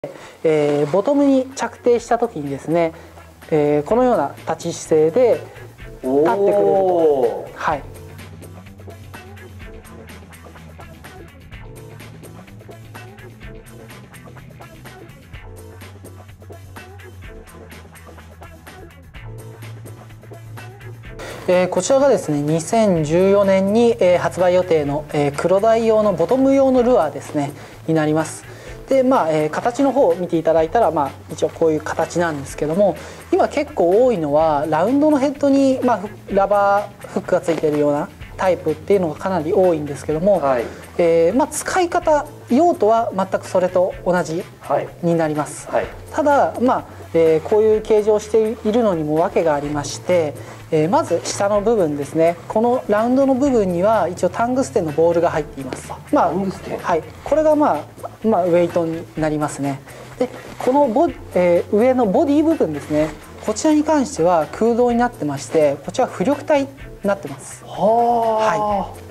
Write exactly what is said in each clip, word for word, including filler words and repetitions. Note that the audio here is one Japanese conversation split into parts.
えー、ボトムに着底した時にですね、えー、このような立ち姿勢で立ってくれると。はい、えー、こちらがですねにせんじゅうよねんに、えー、発売予定の、えー、クロダイ用のボトム用のルアーですねになります。でまあえー、形の方を見ていただいたら、まあ、一応こういう形なんですけども、今結構多いのはラウンドのヘッドに、まあ、ラバーフックがついているようなタイプっていうのがかなり多いんですけども、はい、えーまあ、使い方用途は全くそれと同じになります。はいはい、ただ、まあえー、こういう形状をしているのにも訳がありまして、えー、まず下の部分ですね、このラウンドの部分には一応タングステンのボールが入っています。まあはい、これが、まあまあ、ウェイトになりますね。でこのボ、えー、上のボディ部分ですね、こちらに関しては空洞になってまして、こちら浮力体になってます。はあ、はい、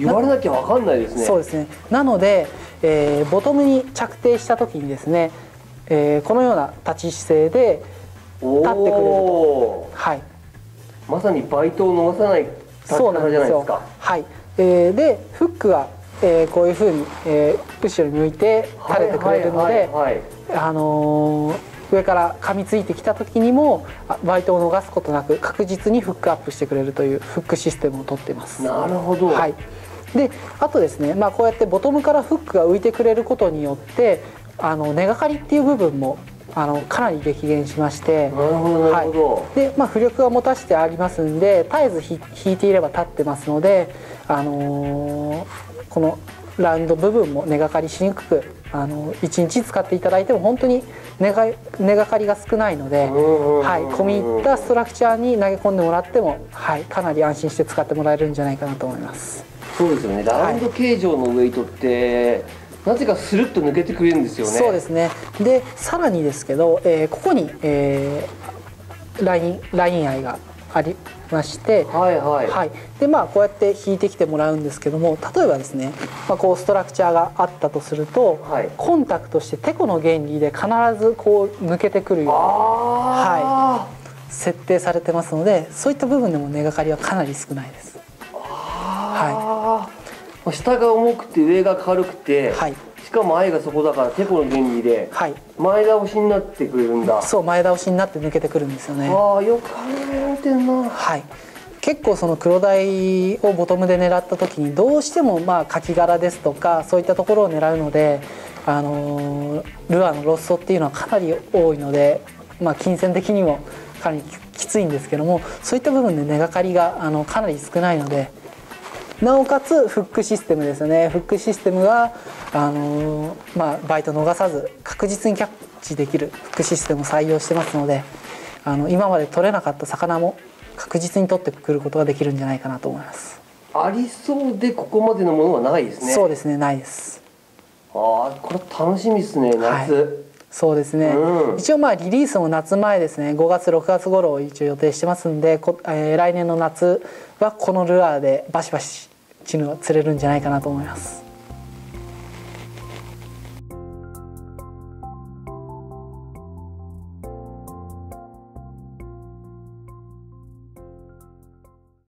言われなきゃ分かんないですね。 そうですね。なので、えー、ボトムに着底した時にですね、えー、このような立ち姿勢で立ってくれると。はい、 まさにバイトを逃さない立ち方じゃないですか。 はい、えー、でフックは、えー、こういうふうに、えー、後ろに向いて垂れてくれるので、あのー、上から噛みついてきた時にもバイトを逃すことなく確実にフックアップしてくれるというフックシステムを取っています。 なるほど。 はい、であとですね、まあ、こうやってボトムからフックが浮いてくれることによってあの根がかりっていう部分もあのかなり激減しまして、 なるほどなるほど。 はい、でまあ、浮力が持たせてありますんで絶えず引いていれば立ってますので、あのー、このラウンド部分も根がかりしにくく、あのいちにち使っていただいても本当に根が根がかりが少ないので、はい、込み入ったストラクチャーに投げ込んでもらっても、はい、かなり安心して使ってもらえるんじゃないかなと思います。 そうですよね。ラウンド形状のウェイトって、はい、なぜかスルッと抜けてくれるんですよね。 そうですね。でさらにですけど、えー、ここに、えー、ラインラインアイがありまして、はいはいはい、でまあこうやって引いてきてもらうんですけども、例えばですね、まあ、こうストラクチャーがあったとすると、はい、コンタクトしてテコの原理で必ずこう抜けてくるように、はい、設定されてますので、そういった部分でも根がかりはかなり少ないです。 はい、下が重くて上が軽くて、はい、しかも愛がそこだからテコの原理で前倒しになってくれるんだ。 はい、そう、前倒しになって抜けてくるんですよね。 ああ、よく考えられてるな。 はい、結構その黒鯛をボトムで狙った時にどうしてもまあカキ殻ですとかそういったところを狙うので、あのー、ルアーのロストっていうのはかなり多いので、まあ、金銭的にもかなりきついんですけども、そういった部分で根がかりがあのかなり少ないので、なおかつフックシステムですね、フックシステムが、あのーまあ、バイト逃さず確実にキャッチできるフックシステムを採用してますので、あの今まで取れなかった魚も確実に取ってくることができるんじゃないかなと思います。 ありそうでここまでのものはないですね。 そうですね、ないです。 ああ、これ楽しみですね、夏。はい、 そうですね、うん、一応まあリリースも夏前ですね、ごがつろくがつ頃を一応予定してますんで、こ、えー、来年の夏はこのルアーでバシバシチヌが釣れるんじゃないかなと思います。